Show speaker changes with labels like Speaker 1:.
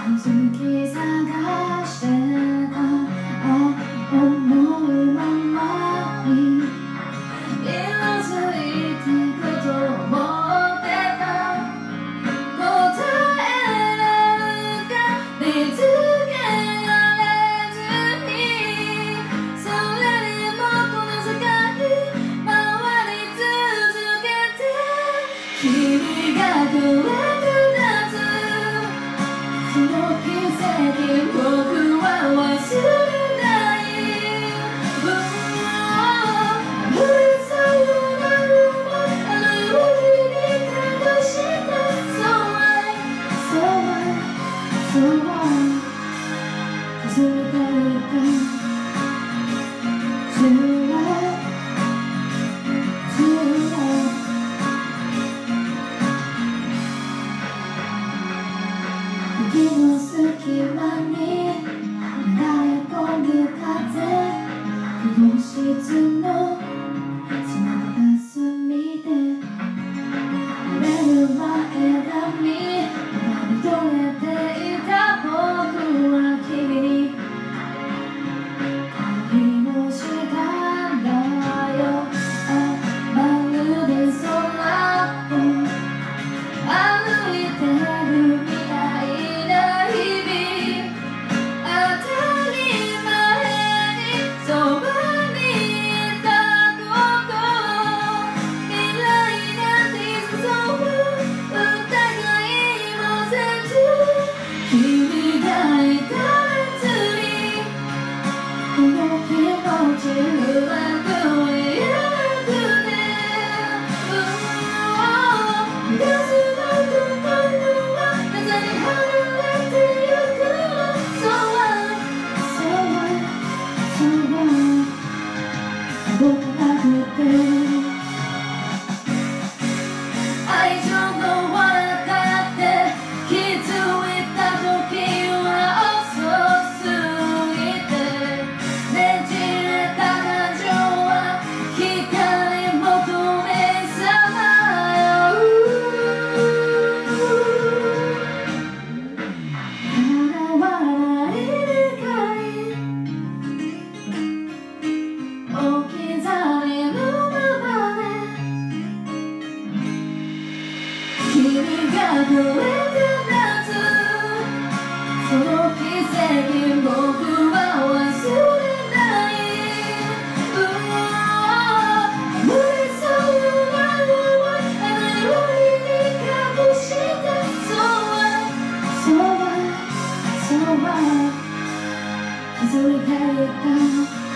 Speaker 1: 気づき探してた思うままに色づいてくと思ってた答えなんか見つけられずにそれでもこの世界回り続けて君がくれる夏その奇跡僕は忘れない降りそうなるもあの夜に隠した So I, so I, so I 気づいていた Too late, too late息の隙間に流れ込む風教室のその片隅で濡れる前髪まだ見とれていた僕は君に恋をしたんだよまるで空を歩いてるみたいな日々当たり前にそばにいたこと未来なんていつそう疑いもせず君がいた別にこの気持ち不安と言えなくてガスの心は風に離れてゆくの So I, so I, so I 届かなくて愛情の輪がかって気づいた時は遅すぎてねじれた感情は光求めさまよ現れる光置き去りのままで君がくれた夏その奇跡僕は忘れない無理そうなのはあの夜に隠した So I, so I, so I 気づいていた